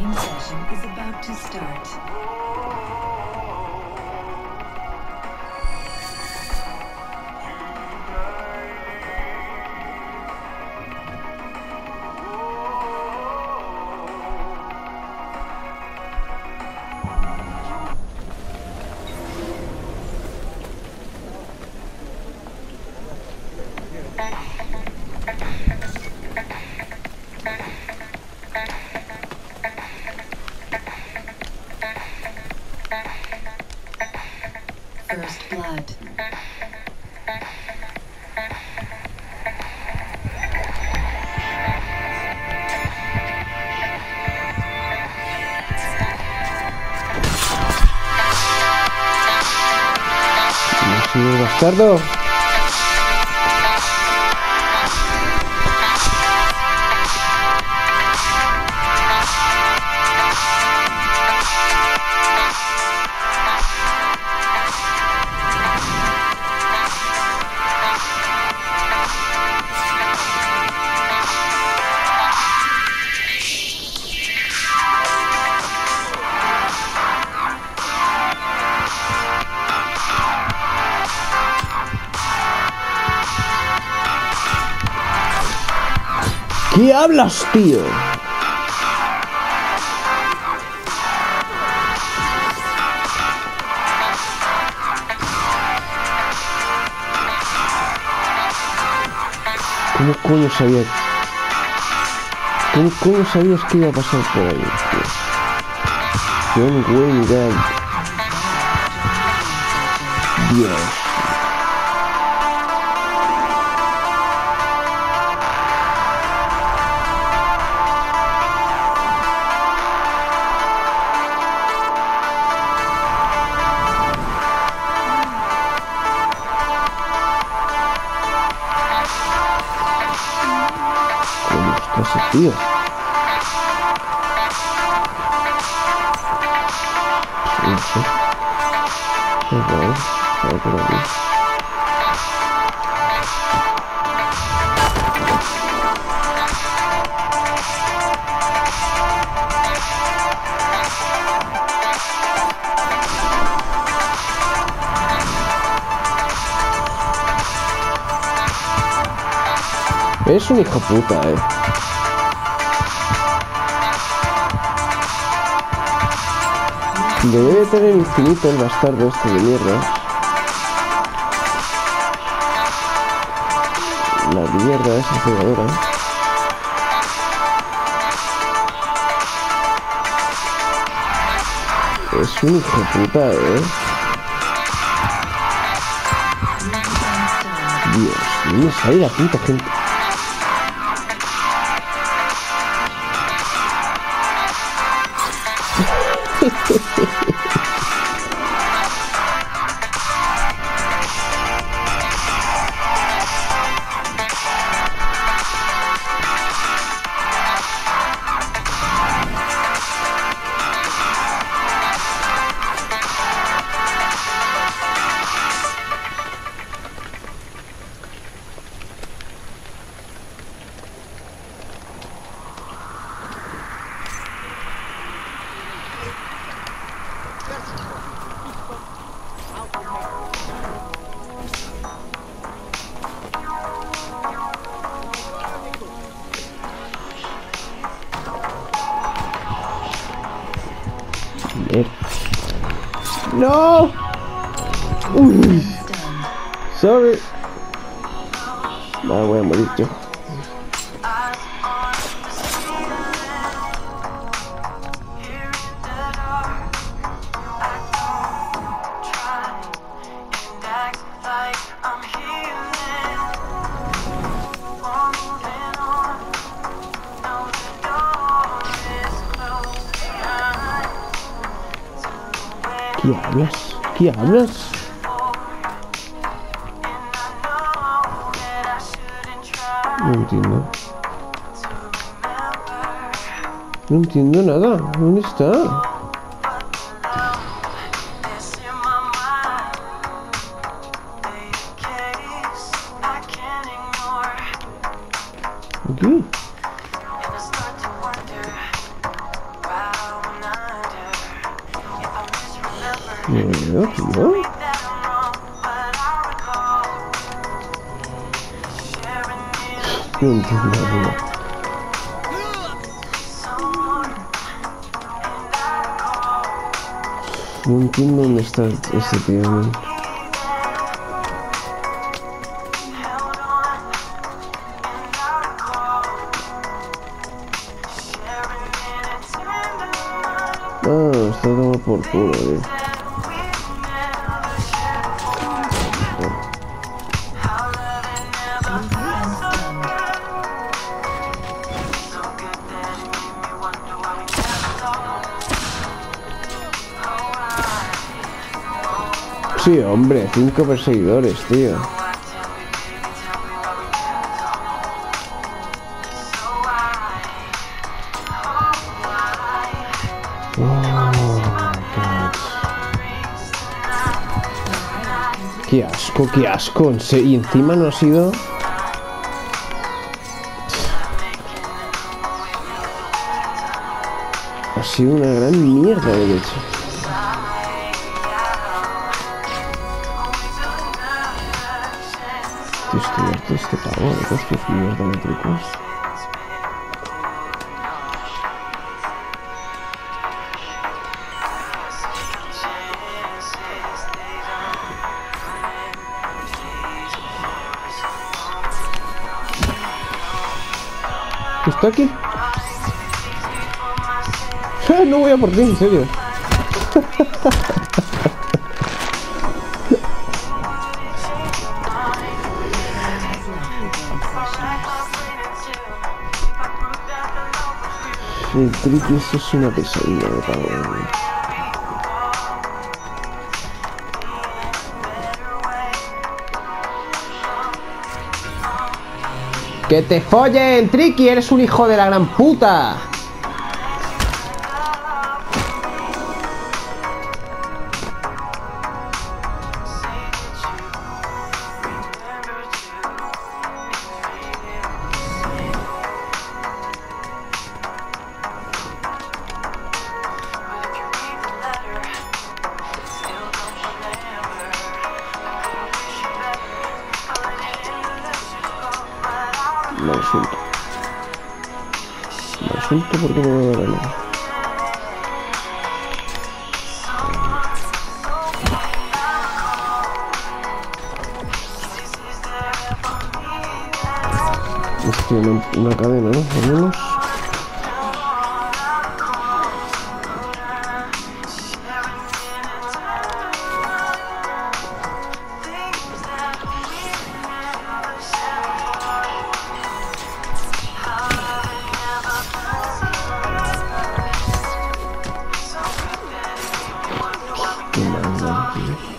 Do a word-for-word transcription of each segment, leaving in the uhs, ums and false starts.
game session is about to start. First blood. ¿No soy un bastardo? ¿Qué hablas, tío? ¿Cómo coño sabía? ¿Cómo coño sabías que iba a pasar por ahí, tío? John Wayne Gacy. Dios. Ese tío. No sé. Qué raro. Está por aquí. Es un hijo puta, eh. Debe de tener infinito el bastardo este de mierda. La mierda esa jugadora. Es un hijo puta, eh. Dios, no me sale la puta gente. No. Uy. Sorry. No, voy a morir yo. ¿Qué hablas? ¿Qué hablas? No entiendo. No entiendo nada. ¿Dónde está? Aquí. No veo, tío. No entiendo, tío. No entiendo dónde está este tío, man. Ah, está tomando por culo, tío. Sí, hombre, cinco perseguidores, tío. Qué asco, qué asco. Y encima no ha sido... Ha sido una gran mierda de hecho. Tío, estoy harto de este pavo de todos estos mierda métricos. ¿Está aquí? No voy a por ti, en serio. El tricky, eso es una pesadilla de pavo. ¡Que te follen, Tricky! ¡Eres un hijo de la gran puta! Mal asunto. Mal asunto porque no me va a ganar. Hostia, una, una cadena, ¿no? Al menos. Qué maldad, tío.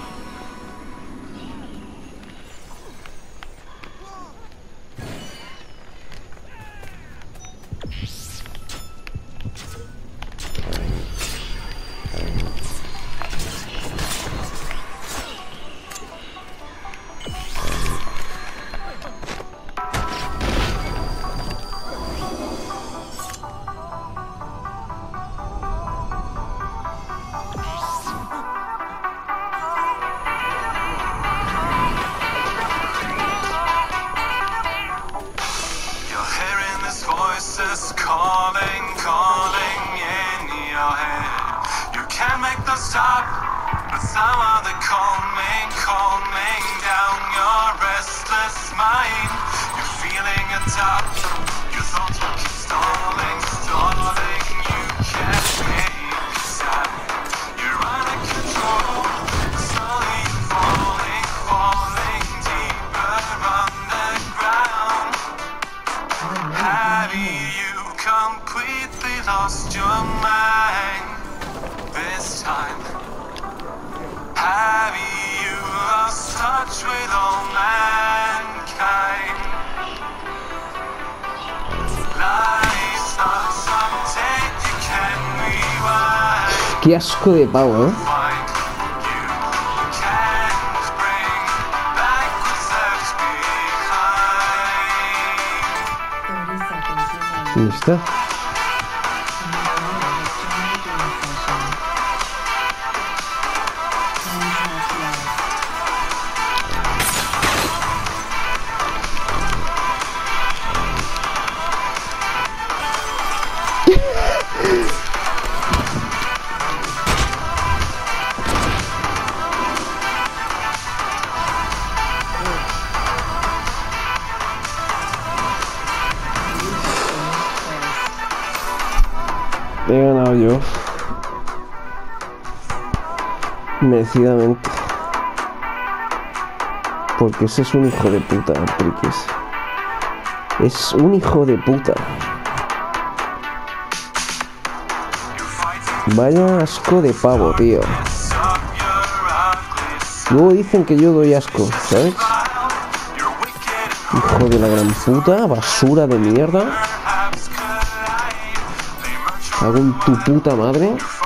Voices calling, calling in your head. You can't make them stop, but somehow they're calming, calming down your restless mind. You're feeling atop, your thoughts will keep stalling, stalling. You can't make a sound. You're out of control, slowly falling, falling deeper underground. Have you completely lost your mind this time? Have you lost touch with all mankind? Life's not something you can rewind. Qué asco de pavo, ¿eh? You can't bring back what's left behind. thirty seconds remaining. ¿Dónde está? He ganado yo. Merecidamente. Porque ese es un hijo de puta, Priquis. Es un hijo de puta. Vaya asco de pavo, tío. Luego dicen que yo doy asco, ¿sabes? Hijo de la gran puta, basura de mierda. Hago en tu puta madre.